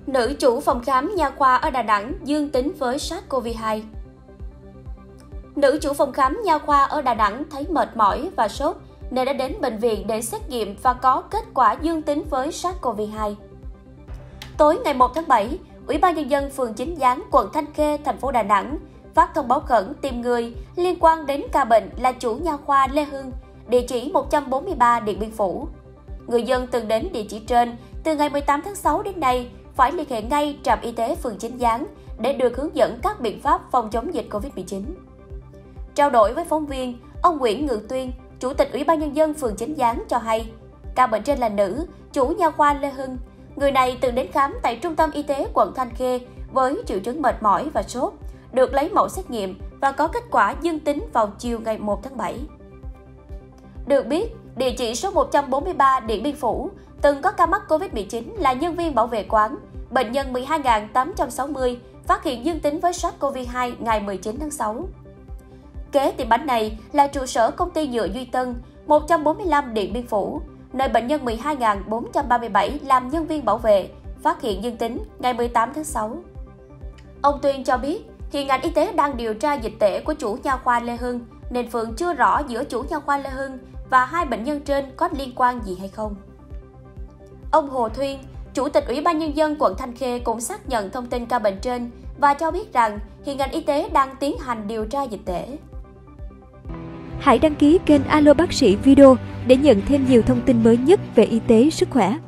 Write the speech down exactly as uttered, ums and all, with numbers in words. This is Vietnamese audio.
Nữ chủ phòng khám nha khoa ở Đà Nẵng dương tính với SARS-xê o vê hai. Nữ chủ phòng khám nha khoa ở Đà Nẵng thấy mệt mỏi và sốt nên đã đến bệnh viện để xét nghiệm và có kết quả dương tính với SARS-xê o vê hai. Tối ngày một tháng bảy, Ủy ban Nhân dân phường Chính Gián, quận Thanh Khê, thành phố Đà Nẵng phát thông báo khẩn tìm người liên quan đến ca bệnh là chủ nha khoa Lê Hưng, địa chỉ một trăm bốn mươi ba Điện Biên Phủ. Người dân từng đến địa chỉ trên từ ngày mười tám tháng sáu đến nay phải liên hệ ngay trạm y tế phường Chính Gián để được hướng dẫn các biện pháp phòng chống dịch Covid mười chín. Trao đổi với phóng viên, ông Nguyễn Ngự Tuyên, Chủ tịch Ủy ban Nhân dân phường Chính Gián cho hay, ca bệnh trên là nữ, chủ nha khoa Lê Hưng. Người này từng đến khám tại Trung tâm Y tế quận Thanh Khê với triệu chứng mệt mỏi và sốt, được lấy mẫu xét nghiệm và có kết quả dương tính vào chiều ngày một tháng bảy. Được biết, địa chỉ số một trăm bốn mươi ba Điện Biên Phủ từng có ca mắc Covid mười chín là nhân viên bảo vệ quán, bệnh nhân mười hai nghìn tám trăm sáu mươi phát hiện dương tính với SARS-xê o vê hai ngày mười chín tháng sáu. Kế tiệm bánh này là trụ sở công ty nhựa Duy Tân, một trăm bốn mươi lăm Điện Biên Phủ, nơi bệnh nhân mười hai nghìn bốn trăm ba mươi bảy làm nhân viên bảo vệ, phát hiện dương tính ngày mười tám tháng sáu. Ông Tuyên cho biết, hiện ngành y tế đang điều tra dịch tễ của chủ nha khoa Lê Hưng, nên phường chưa rõ giữa chủ nha khoa Lê Hưng và hai bệnh nhân trên có liên quan gì hay không. Ông Hồ Thuyên, Chủ tịch Ủy ban Nhân dân quận Thanh Khê cũng xác nhận thông tin ca bệnh trên và cho biết rằng hiện ngành y tế đang tiến hành điều tra dịch tễ. Hãy đăng ký kênh Alo Bác sĩ Video để nhận thêm nhiều thông tin mới nhất về y tế, sức khỏe.